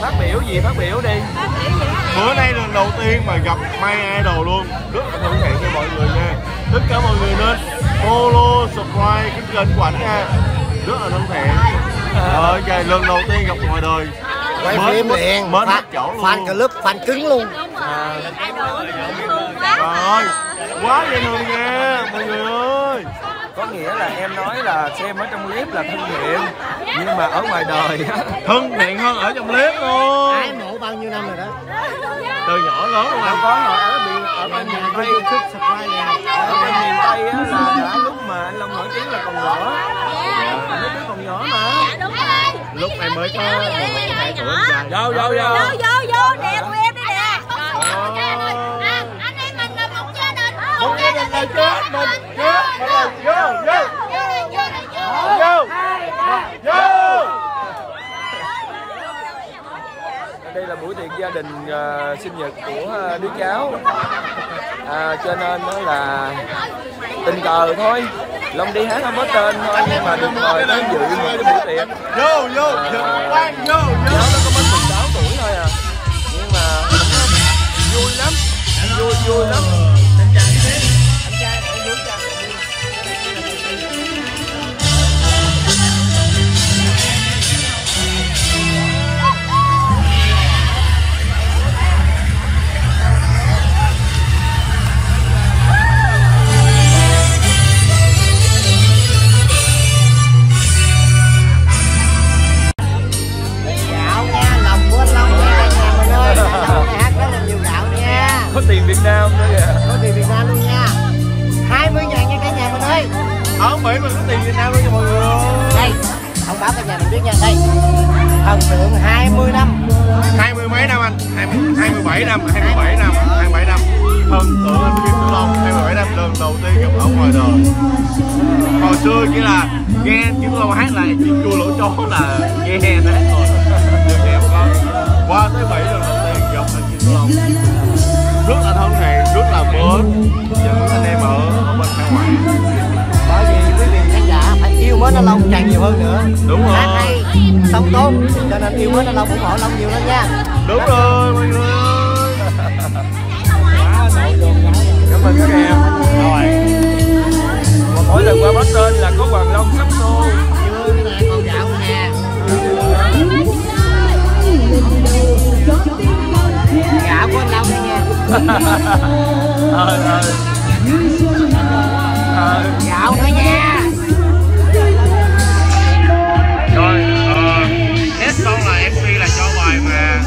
Phát biểu gì? Phát biểu đi. Bữa nay lần đầu tiên mà gặp My Idol luôn. Rất là thân thiện cho mọi người nha. Tất cả mọi người nên follow, subscribe cái kênh của ảnh nha. Rất là thân thiện. Trời, lần đầu tiên gặp ngoài đời. Quay phim liền, fan club, fan cứng luôn. Trời, quá dễ thương nha mọi người ơi. Có nghĩa là em nói là xem ở trong clip là thân thiện, nhưng mà ở ngoài đời á thân thiện hơn ở trong clip luôn. Ái mộ bao nhiêu năm rồi đó. Từ nhỏ lớn luôn. Có ở bên miền Tây, ở bên miền Tây á là đã lúc mà anh Long nổi tiếng là còn nhỏ. Lúc đó còn nhỏ mà. Lúc này mới có 12 tuổi. Vô vô nè, tụi em đây nè. Anh em mình là một gia đình. Một gia đình là chết mình. Vô. Đây là buổi tiệc gia đình sinh nhật của đứa cháu, cho nên nó là tình cờ thôi. Long đi hát không có tên thôi, nhưng mà được mời đến dự một cái buổi tiệc. Vô. Cháu nó có mới 16 tuổi thôi à, nhưng mà vui lắm, vui lắm. Có tiền Việt Nam nữa kìa. Có tiền Việt Nam luôn nha. 20.000 nha cả nhà mình ơi. Ở Mỹ mình có tiền Việt Nam luôn cho mọi người ơi. Đây, thông báo cả nhà mình biết nha. Đây, thần tượng 20 năm. 20 mấy năm anh? 27 năm. Thần tượng anh Kim Tử Long 27 năm lần đầu tiên gặp ở ngoài đời. Hồi xưa chỉ là nghe Kim Tử Long hát là chim cua lỗ chó là nghe hát thôi. Nhưng em có qua tới 7 lần đầu tiên gặp anh Kim Tử Long. Rất là thân thiện, rất là mến những anh em ở bên hải ngoại. Bởi vì quý vị khán giả phải yêu mến anh Long càng nhiều hơn nữa. Đúng rồi. Hát hay, sống tốt, cho nên yêu mến anh Long, ủng hộ Long nhiều lên nha. Đúng rồi mọi người ơi. Cảm ơn các em. Rồi. Mỗi lần qua Boston là có Hoàng Long sắp xô. Chưa nè, con gạo nè. Gạo của anh Long đây nha. Gạo nữa nha. Rồi, hết xong là MC là cho bài mà.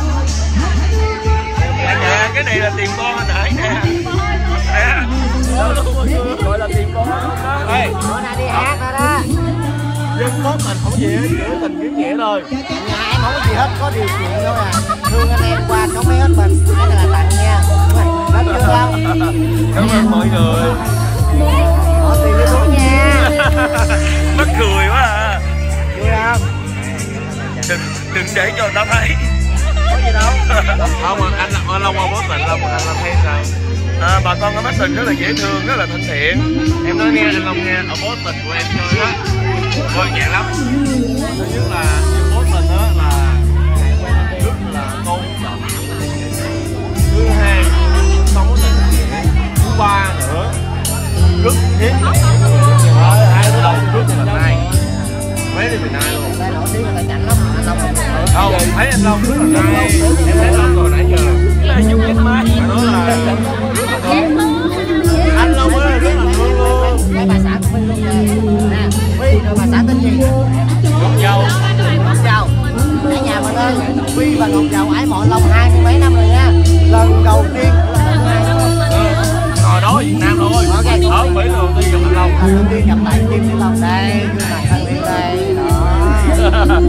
Nè, cái này là tiền con anh Hải nè. Nè. Gọi là tiền con đó. Ê, Bữa nay đi hát rồi đó. dân tốt tình không gì hết, nghĩa tình nghĩa nghĩa thôi. Nhà em không có gì hết, có điều kiện thôi à. Thương anh em qua có mấy hết mình. Cái này là tặng nha. Hết chưa Long? Cảm ơn mọi người. Bỏ tiền đi xuống nha. Mắc cười quá à. Vui không? Đừng để cho người ta thấy. Có gì đâu. Không, anh Long qua Boston, anh làm thấy sao? Bà con ở Boston rất là dễ thương, rất là thân thiện. Em nói nghe anh Long nghe, ở Boston của em chơi á, coi nhẹ lắm. Thứ nhất là Boston đó là rất là tôn trọng. Thứ hai, không có tình nghĩa. Thứ ba nữa, rất hiếm. Hai đứa đầu rất là hay. Mấy đứa Việt Nam luôn. Đây nổi tiếng là chảnh lắm, anh Long Không, thấy anh Long rất là hay. Em thấy Long rồi nãy giờ. Là Dung Nhất Mai. Đó là rất là thương. Anh Long ơi, rất là thương luôn. cái bà xã của Phi luôn nè. Phi rồi bà xã tên gì? Ngọc Dâu. Ngọc Dâu. Cả nhà mình ơi, Phi và Ngọc Dâu ái mộ Long 20 mấy năm rồi nha. Lần đầu tiên Hồi đó ở Việt Nam thôi. Ở Mỹ lần đầu tiên gặp anh Long. lần đầu tiên gặp lại Kim Tử Long đây, gương mặt thân thiện đây. Đó.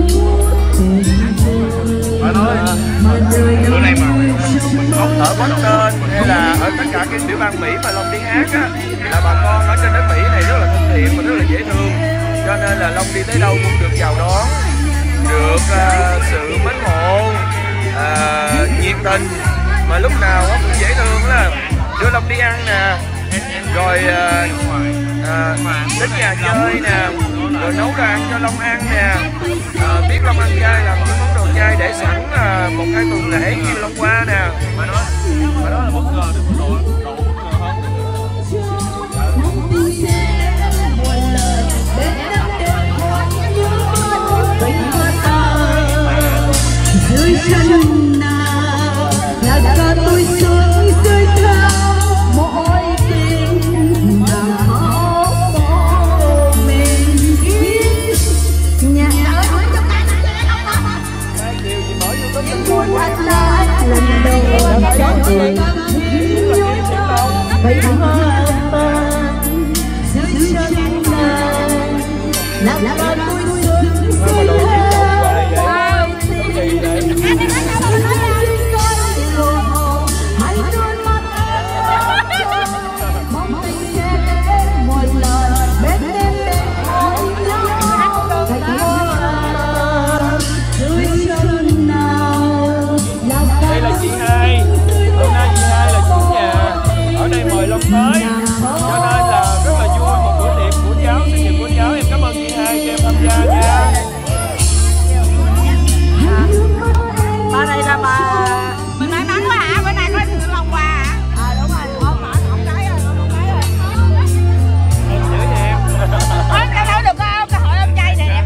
Phải nói bữa nay mà mình không Ở Boston hay là ở tất cả các tiểu bang Mỹ mà Long đi hát á, là bà con ở trên đất Mỹ này rất là thân thiện và rất là dễ thương, cho nên là Long đi tới đâu cũng được chào đón, được sự mến mộ, nhiệt tình, mà lúc nào cũng dễ thương là đưa Long đi ăn nè, rồi đến nhà chơi nè, rồi nấu đồ ăn cho Long ăn nè, biết Long ăn chay làm những món đồ chay để sẵn 1-2 tuần lễ như Long Qua nè. Mà đó là bất ngờ đến mức độ bất ngờ hơn. Dưới chân nào là cờ tôi xuống dưới thao mỗi tình mà khóc mình nhà ơi trong tay quạt lá lần đầu cho tôi vậy hoa dưới chân nào là cờ tôi xuống dưới thao Đây là chị Hai, hôm nay chị Hai là chủ nhà ở đây mời Long tới, cho nên là rất là vui một bữa tiệc của cháu, sinh nhật của cháu. Em cảm ơn chị Hai cho em tham gia nha. Bà này là bà mình may mắn quá hả? Bữa nay có sự Long Qua hả? Đúng rồi, không thấy rồi, không thấy rồi. Em giữ nha em. Đâu đâu được không? Cơ hội ông trai nè.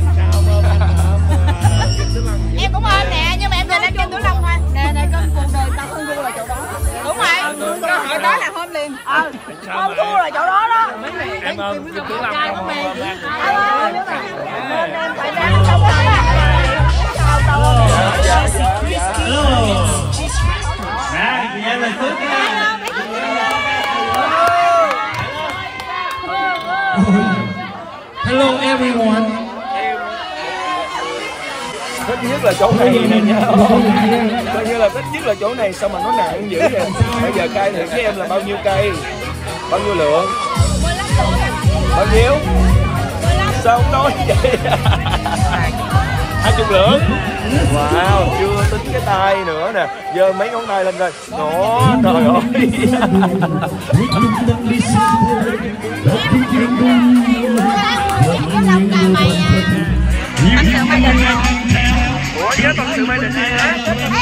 Em cũng ôm nè, nhưng mà em về lên trên Tử Long thôi. Nè con cuộc đời tao hơn thua là chỗ đó. Đúng rồi, cơ hội đó là hôm liền. Không thua là chỗ đó đó. Em ôm Tử Long không ôm em. Em phải đánh trong đó. Hello everyone. Thích nhất là chỗ này nè nha. Coi như là thích nhất là chỗ này, sao mà nó nặng dữ vậy? Bây giờ cây thì với em là bao nhiêu cây? Bao nhiêu lượng? Bao nhiêu? Sao không nói vậy? 20 lượng. Wow, chưa tính cái tay nữa nè. Giơ mấy ngón tay lên rồi. Đó, trời ơi. Ủa, nhớ tâm sự Mai Đình này hả?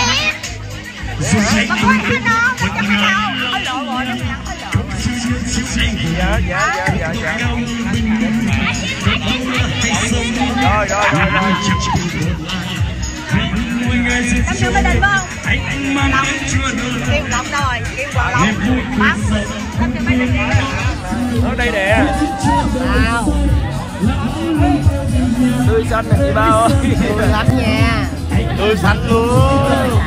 Dạ. Rồi. Tâm sự Mai Đình không? Kim Lộc rồi, Kim Hoàng Lộc. Tâm sự Mai Đình nè. Ở đây nè. Tươi xanh nè chị Bao ơi. Tươi lắm nha. Tươi xanh luôn.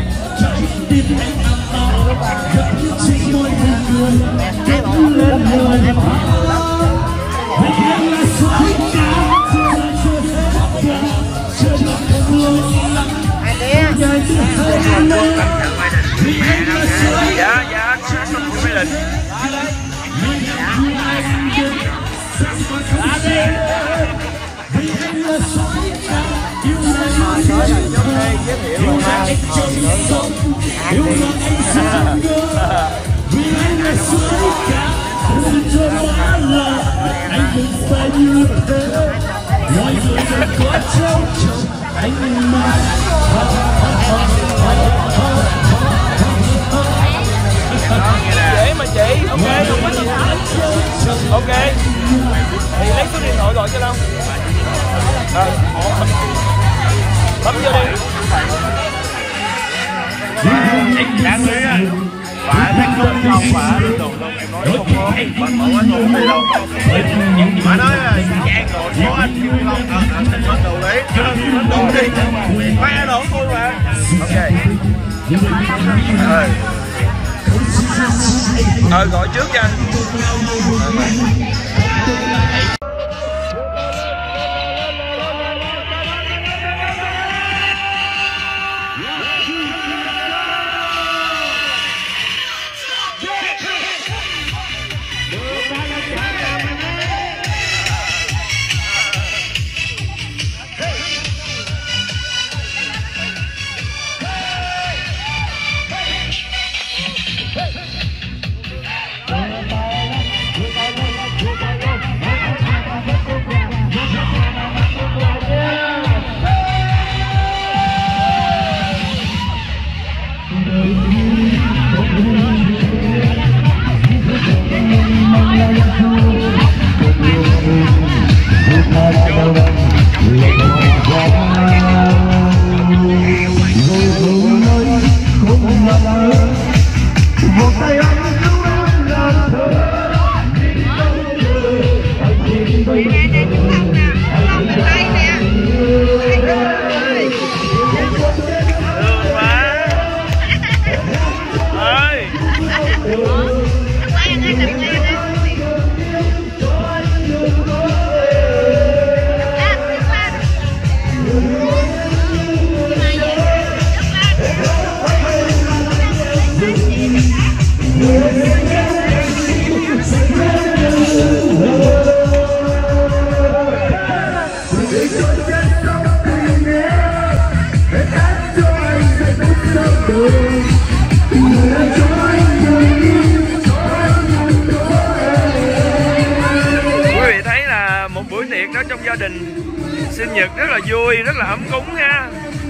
Dạ, con Mai Đình. Giới thiệu luôn ha. Dễ mà chị. Ok, thì lấy số điện thoại gọi cho Long. Bấm vô đi. Đáng lý á, bà thách luôn không, bà luôn đồ đâu, em nói không có, bà không có đồ này đâu. Bà nói là Giang rồi, có anh Kim Long, anh bắt đầu lấy, đồ đi, khoe đồ tôi mà. Ok. Gọi trước cho anh. Quý vị thấy là một buổi tiệc đó trong gia đình sinh nhật rất là vui, rất là ấm cúng ha.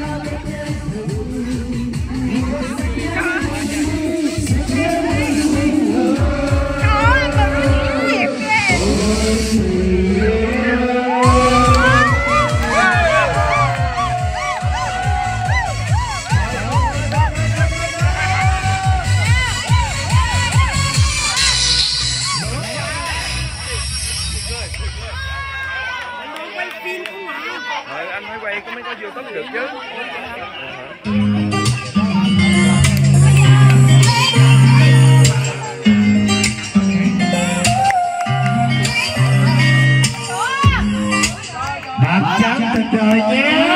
Anh phải quay có mới có YouTube được chứ. Bạn trắng tình đời nhé.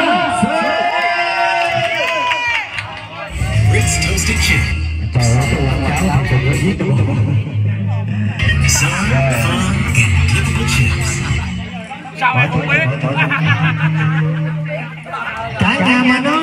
Ritz toasted chicken. Trời ơi, tôi quảng cáo không được giết đúng không? Some fun and typical chips. Sao em không biết? Cả nhà mà nó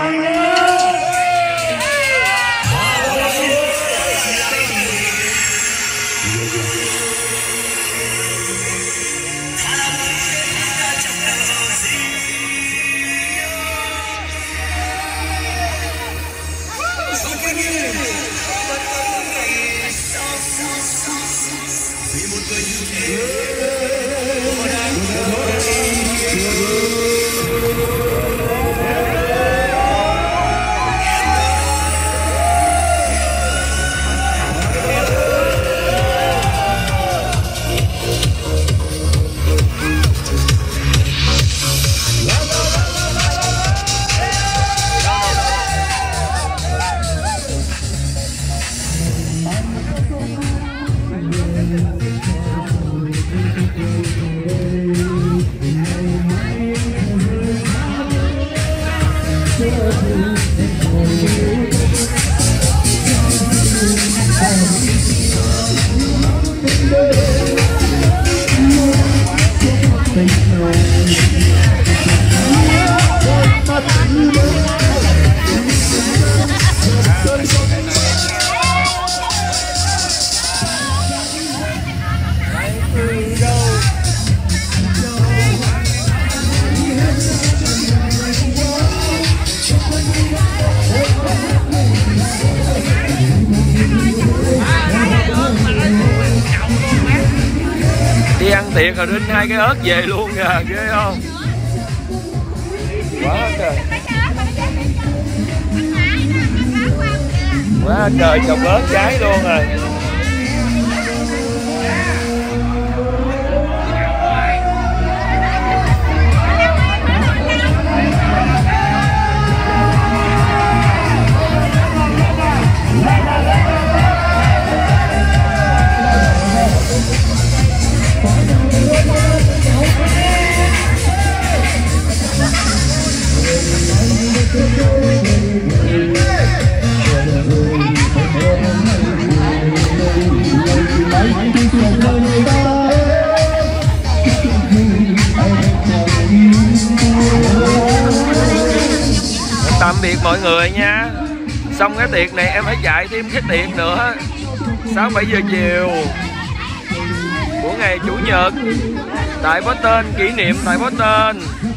đi ăn tiệc rồi rinh 2 cái ớt về luôn kìa, ghê không? Quá trời, quá trời trồng ớt trái luôn rồi. Tạm biệt mọi người nha. Xong cái tiệc này em phải chạy thêm cái tiệc nữa 6-7 giờ chiều của ngày Chủ nhật tại Boston, kỷ niệm tại Boston.